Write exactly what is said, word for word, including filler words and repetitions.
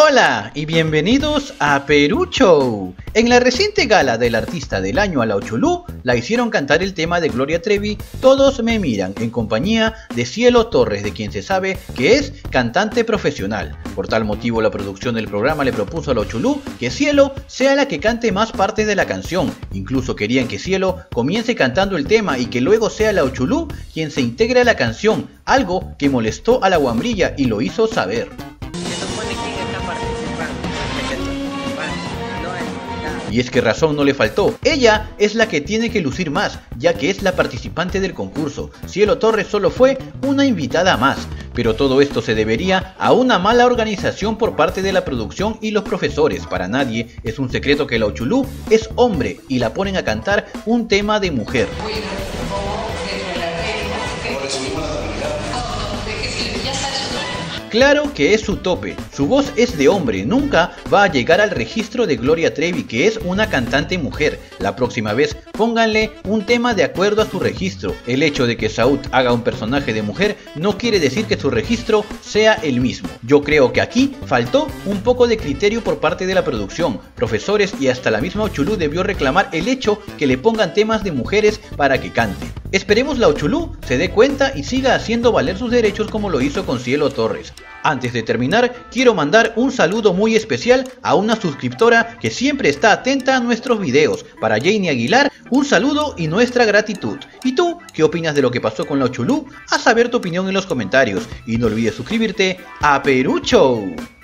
Hola y bienvenidos a Perú Show. En la reciente gala del artista del año a la Ochulú, la hicieron cantar el tema de Gloria Trevi, Todos me miran, en compañía de Cielo Torres, de quien se sabe que es cantante profesional. Por tal motivo, la producción del programa le propuso a la Ochulú que Cielo sea la que cante más partes de la canción. Incluso querían que Cielo comience cantando el tema y que luego sea la Ochulú quien se integre a la canción, algo que molestó a la Guambrilla y lo hizo saber. Y es que razón no le faltó, ella es la que tiene que lucir más, ya que es la participante del concurso. Cielo Torres solo fue una invitada más, pero todo esto se debería a una mala organización por parte de la producción y los profesores. Para nadie es un secreto que la Ochulú es hombre y la ponen a cantar un tema de mujer. Claro que es su tope, su voz es de hombre, nunca va a llegar al registro de Gloria Trevi, que es una cantante mujer. La próxima vez pónganle un tema de acuerdo a su registro. El hecho de que Saúl haga un personaje de mujer no quiere decir que su registro sea el mismo. Yo creo que aquí faltó un poco de criterio por parte de la producción, profesores y hasta la misma Ochulú debió reclamar el hecho que le pongan temas de mujeres para que cante. Esperemos la Ochulú se dé cuenta y siga haciendo valer sus derechos como lo hizo con Cielo Torres. Antes de terminar, quiero mandar un saludo muy especial a una suscriptora que siempre está atenta a nuestros videos. Para Janie Aguilar, un saludo y nuestra gratitud. ¿Y tú, qué opinas de lo que pasó con la Ochulú? Haz saber tu opinión en los comentarios y no olvides suscribirte a Perú Show.